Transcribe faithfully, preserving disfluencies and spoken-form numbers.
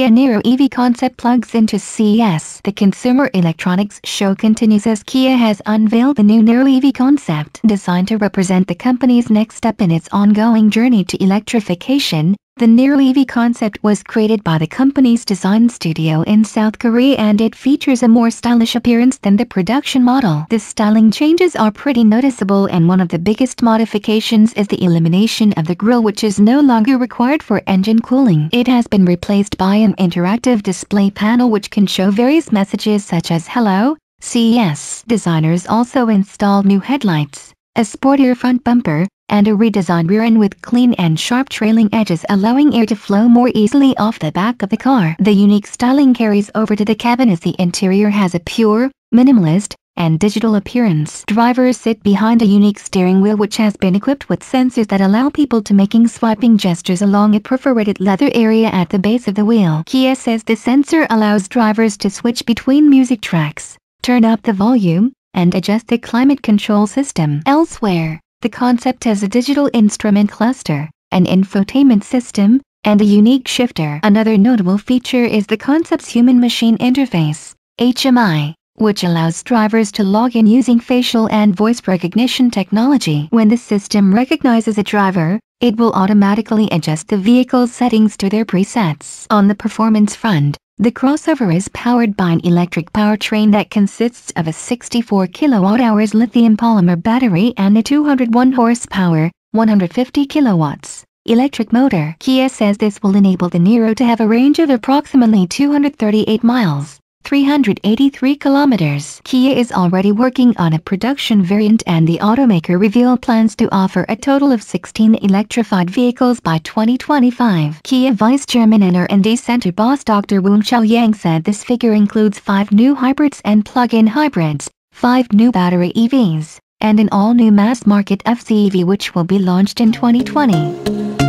Kia Niro E V concept plugs into C E S. The Consumer Electronics Show continues as Kia has unveiled the new Niro E V concept, designed to represent the company's next step in its ongoing journey to electrification. The Niro E V concept was created by the company's design studio in South Korea, and it features a more stylish appearance than the production model. The styling changes are pretty noticeable, and one of the biggest modifications is the elimination of the grille, which is no longer required for engine cooling. It has been replaced by an interactive display panel which can show various messages such as "Hello, C E S." Designers also installed new headlights, a sportier front bumper, and a redesigned rear end with clean and sharp trailing edges, allowing air to flow more easily off the back of the car. The unique styling carries over to the cabin as the interior has a pure, minimalist, and digital appearance. Drivers sit behind a unique steering wheel which has been equipped with sensors that allow people to making swiping gestures along a perforated leather area at the base of the wheel. Kia says the sensor allows drivers to switch between music tracks, turn up the volume, and adjust the climate control system. Elsewhere, the concept has a digital instrument cluster, an infotainment system, and a unique shifter. Another notable feature is the concept's human-machine interface, H M I, which allows drivers to log in using facial and voice recognition technology. When the system recognizes a driver, it will automatically adjust the vehicle's settings to their presets. On the performance front, the crossover is powered by an electric powertrain that consists of a sixty-four kilowatt hours lithium polymer battery and a two hundred one horsepower, one hundred fifty kilowatts, electric motor. Kia says this will enable the Niro to have a range of approximately two hundred thirty-eight miles, three hundred eighty-three kilometers. Kia is already working on a production variant, and the automaker revealed plans to offer a total of sixteen electrified vehicles by twenty twenty-five. Kia Vice Chairman and R and D Center boss Doctor Woon Chao-yang said this figure includes five new hybrids and plug-in hybrids, five new battery E Vs, and an all-new mass-market F C E V which will be launched in twenty twenty.